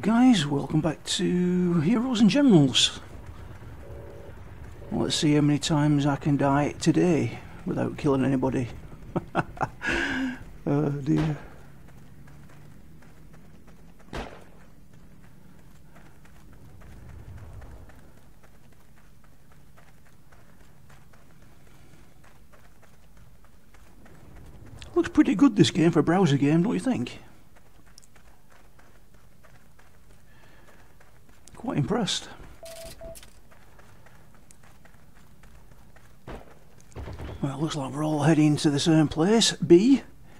Guys, welcome back to Heroes and Generals. Let's see how many times I can die today without killing anybody. Oh dear. Looks pretty good, this game, for a browser game, don't you think? Quite impressed. Well, looks like we're all heading to the same place, B.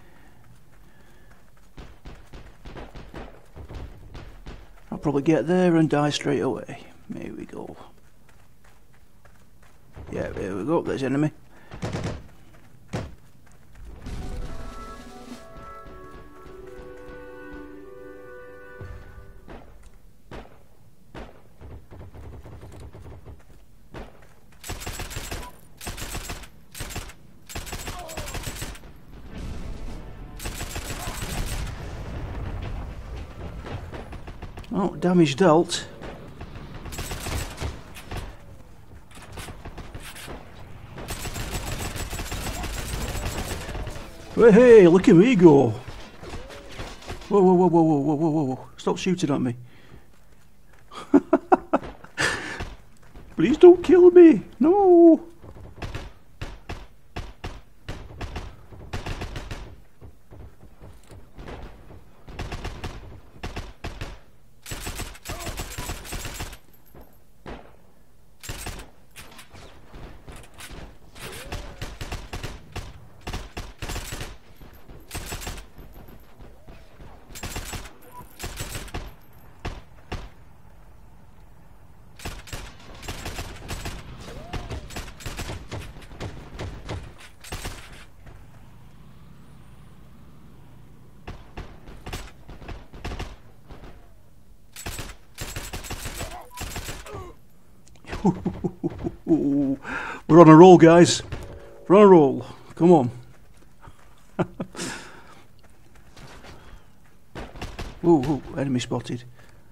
I'll probably get there and die straight away. Here we go. Yeah, there we go, there's enemy. Oh, damage dealt. Hey, look at me go! Whoa, whoa, whoa, whoa, whoa, whoa, whoa, whoa! Stop shooting at me! Please don't kill me! No! We're on a roll, guys. We're on a roll. Come on. Whoa, enemy spotted.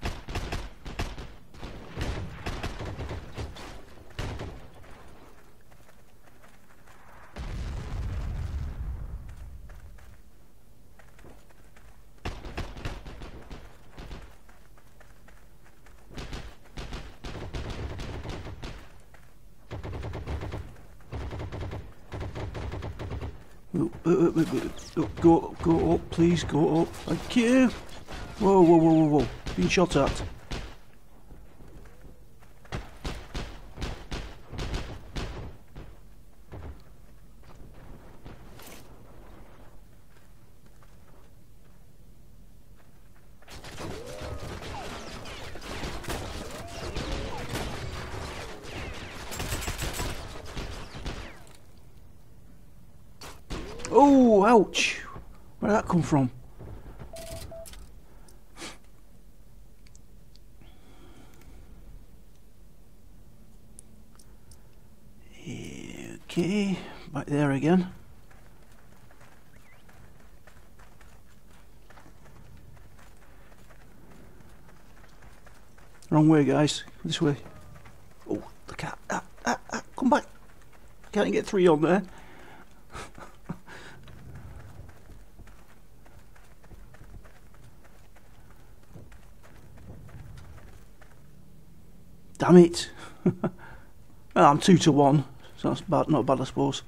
Go up, please, go up. Thank you. Whoa, whoa, whoa, whoa, whoa. Being shot at. Oh, ouch! Where did that come from? Okay, back there again. Wrong way, guys. This way. Oh, the cat. Come back. Can't get 3 on there. Damn it! Well, I'm 2 to 1, so that's bad, not bad, I suppose.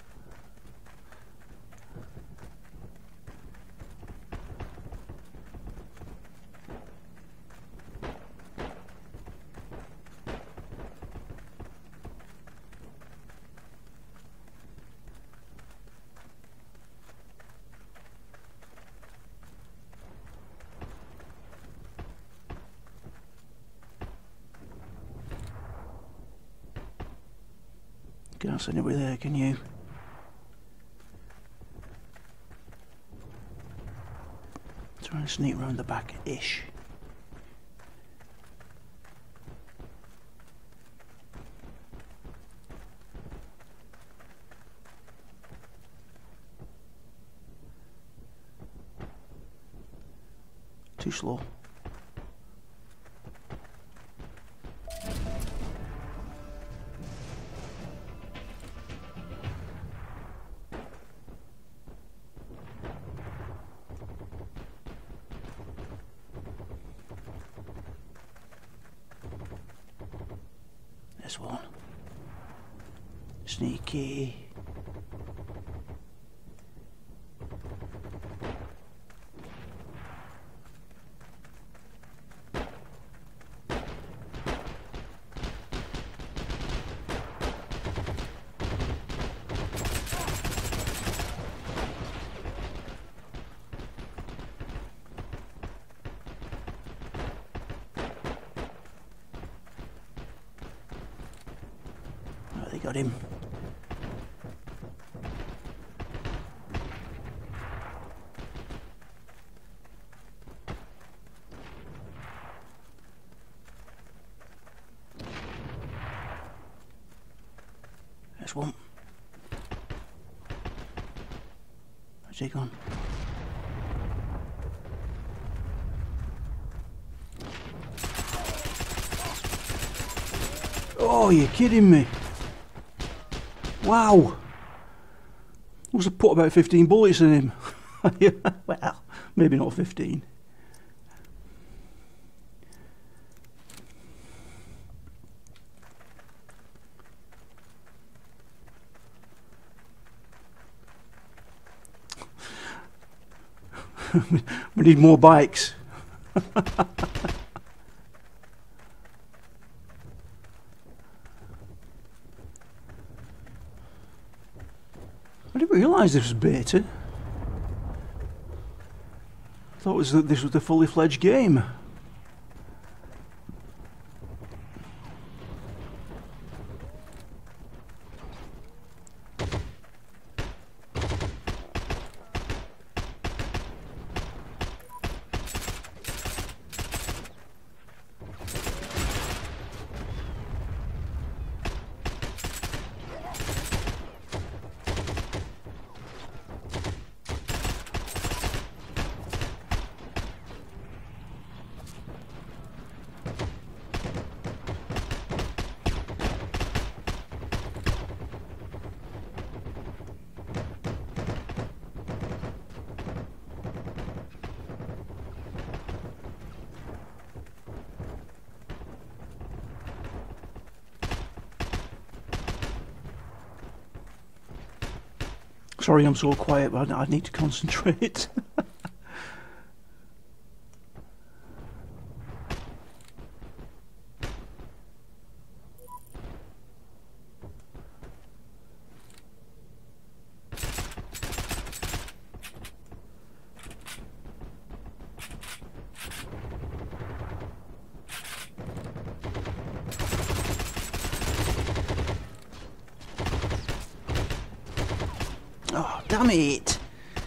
Can't see anybody there, can you? Trying to sneak round the back-ish. Too slow. There's one. Sneaky. Oh, they got him. There's one. Where's he gone? Oh, you're kidding me. Wow. Must have put about 15 bullets in him. Well, maybe not 15. We need more bikes. I didn't realise this was beta. I thought this was the fully fledged game. Sorry I'm so quiet, but I need to concentrate. Oh, damn it!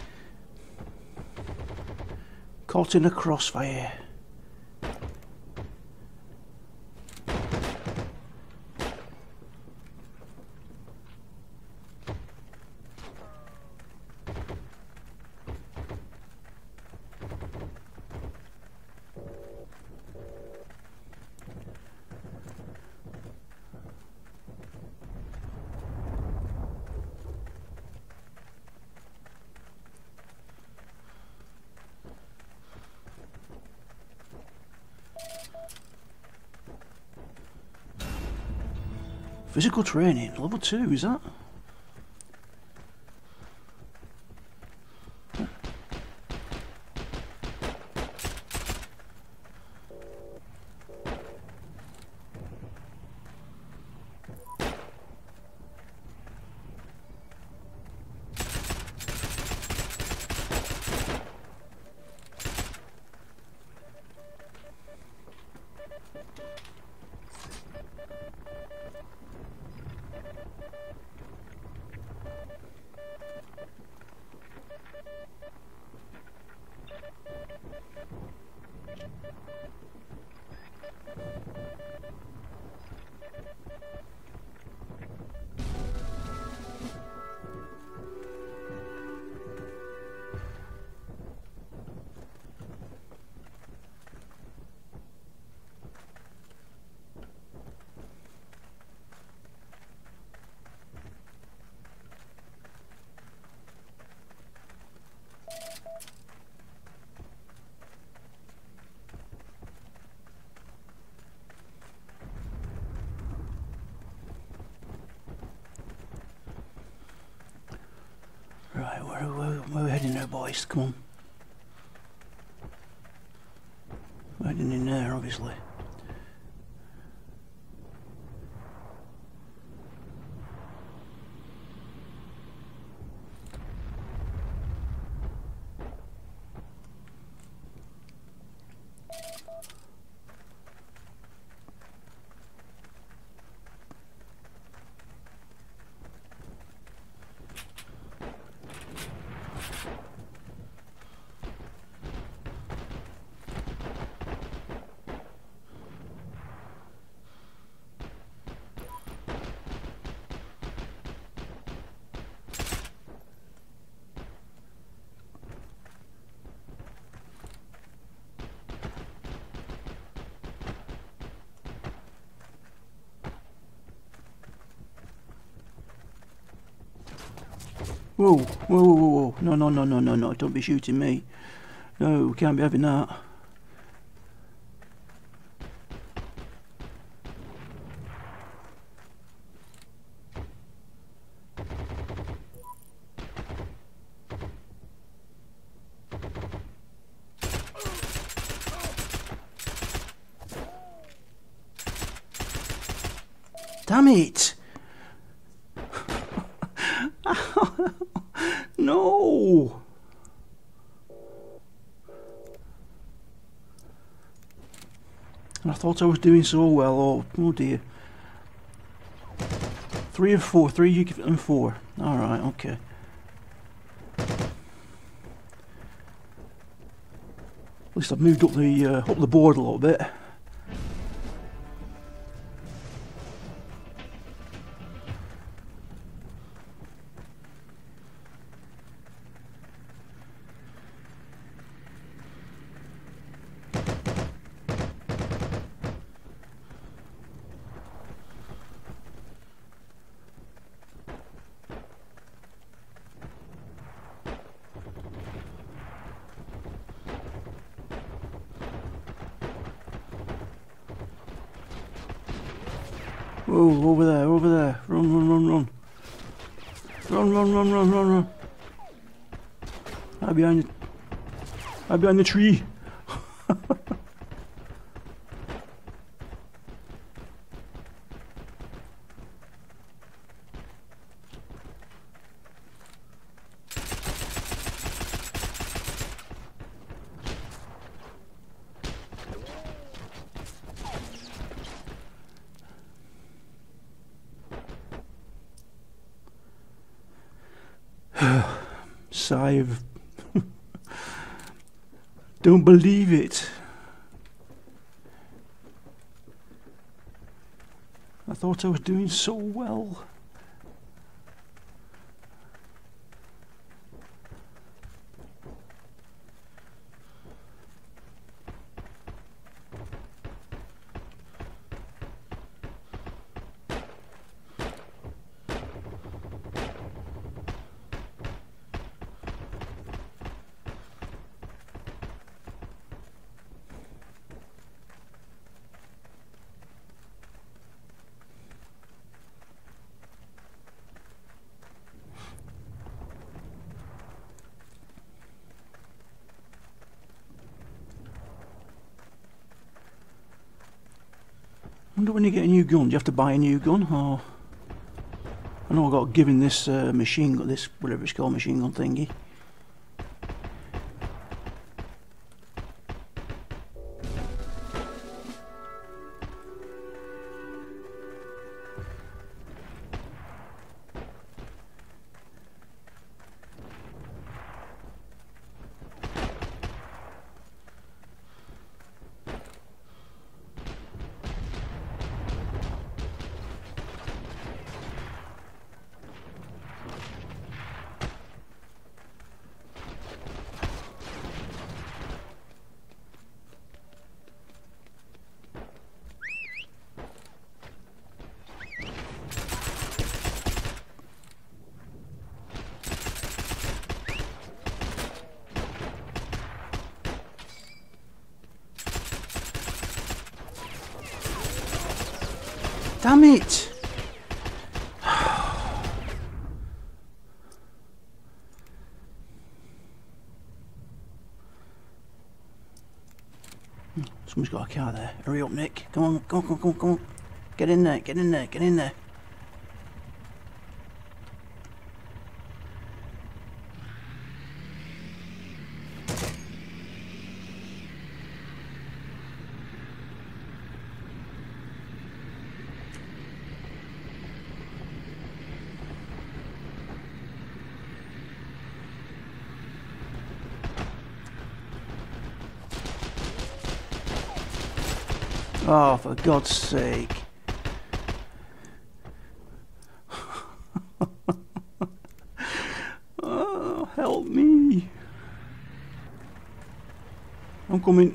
Caught in a crossfire. Physical training, level 2, is that? Where are we heading there, boys? Come on. We're heading in there, obviously. Whoa, whoa, whoa, whoa, whoa. No, no, no, no, no, no. Don't be shooting me. No, we can't be having that. Damn it! No! I thought I was doing so well. Oh dear. 3 of 4. 3 and 4. Alright, okay. At least I've moved up the board a little bit. Whoa, over there, over there. Run, run, run, run. Run, run, run, run, run, run. Hide behind the tree. Sigh of don't believe it. I thought I was doing so well. I wonder when you get a new gun, do you have to buy a new gun? Or I know I got given this machine gun, this whatever it's called, machine gun thingy. Damn it! Someone's got a car there. Hurry up, Nick. Come on, come on, come on, come on, come on. Get in there, get in there, get in there. Oh, for God's sake. Oh, help me. I'm coming.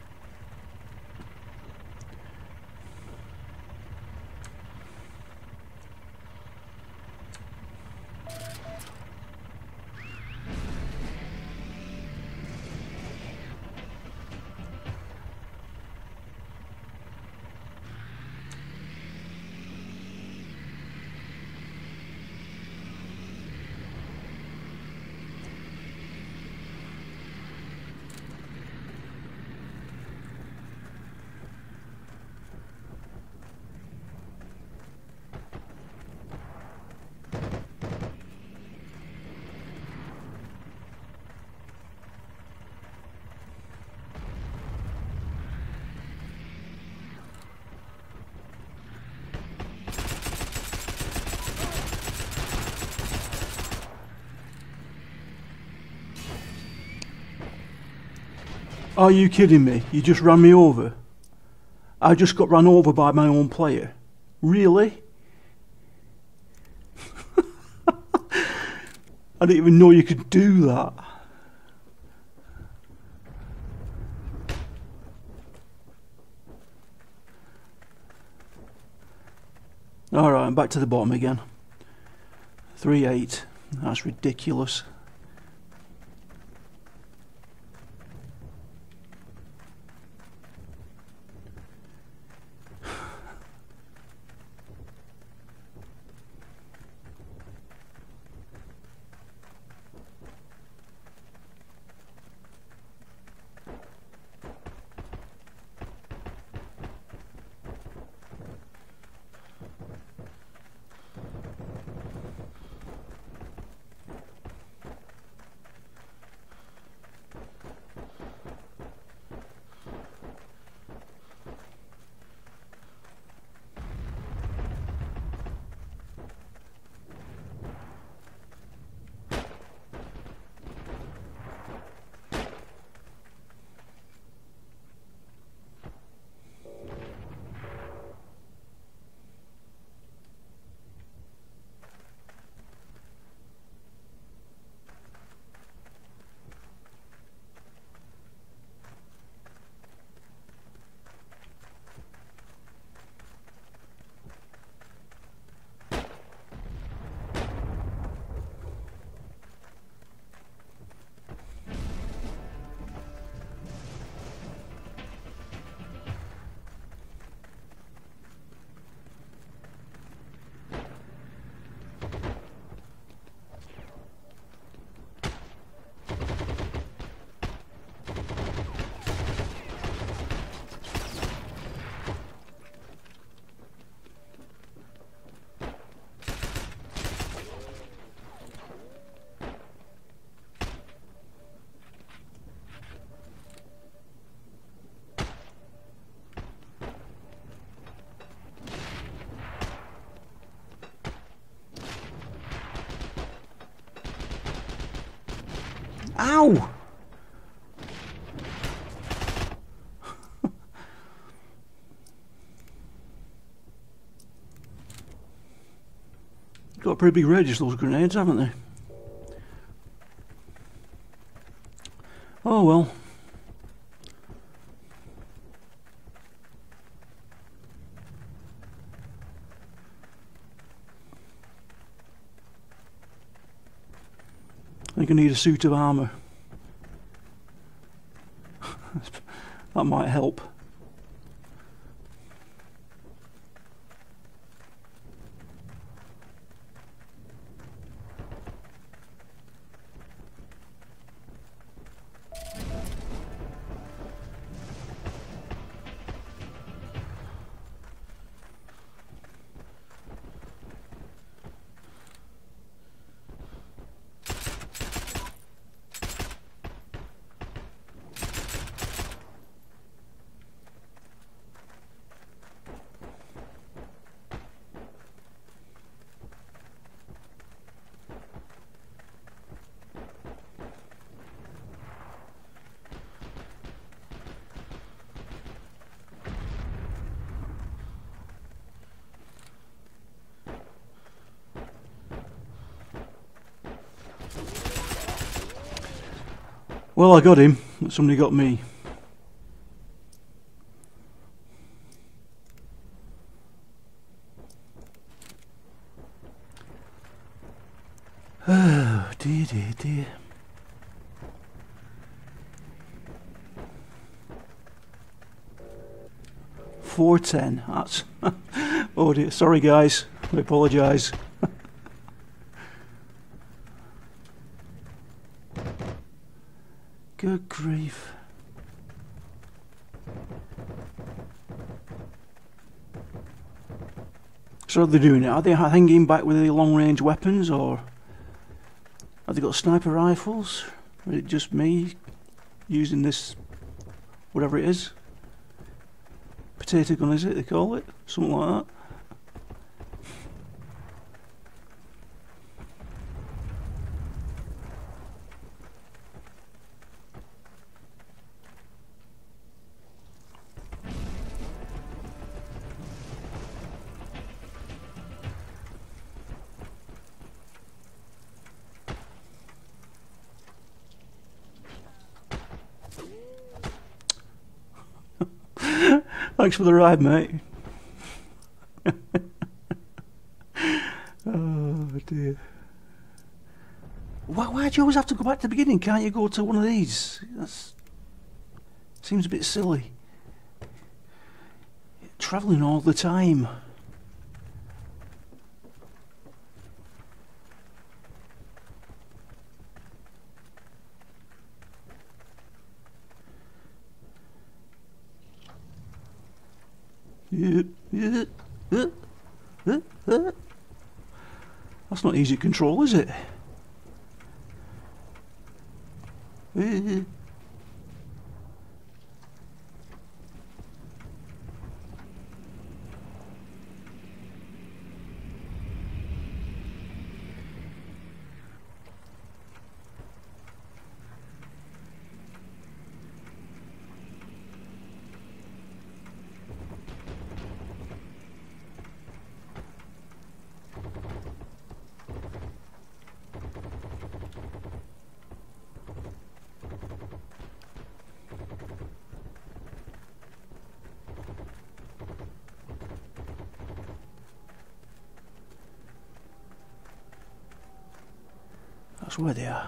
Are you kidding me? You just ran me over? I just got run over by my own player. Really? I didn't even know you could do that. Alright, I'm back to the bottom again. 3-8. That's ridiculous. Ow! Got a pretty big range, those grenades, haven't they? Oh well. I think I need a suit of armour. That might help. Well, I got him, but somebody got me. Oh, dear, dear, dear. $4.10. That's oh dear. Sorry, guys. I apologise. Good grief. So are they doing it? Are they hanging back with the long-range weapons, or have they got sniper rifles? Or is it just me using this, whatever it is? Potato gun, is it they call it? Something like that. Thanks for the ride, mate. Oh dear. Why do you always have to go back to the beginning? Can't you go to one of these? That seems a bit silly. Travelling all the time. That's not easy to control, is it? That's where they are.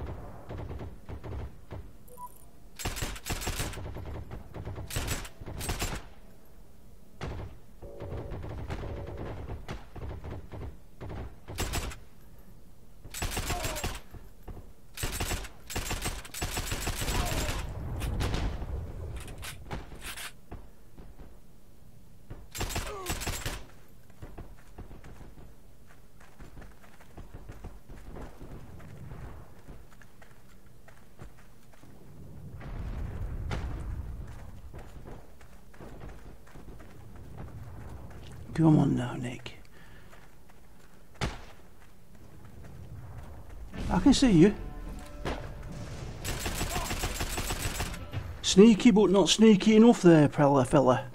Come on now, Nick. I can see you. Sneaky, but not sneaky enough there, fella.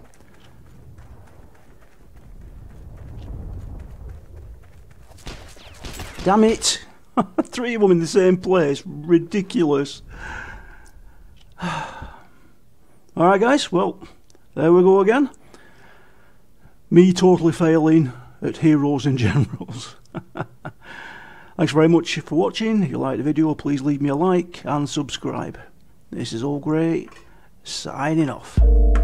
Damn it! 3 of them in the same place. Ridiculous. Alright guys, well, there we go again. Me totally failing at heroes and generals. Thanks very much for watching. If you liked the video, please leave me a like and subscribe. This is All Great, signing off.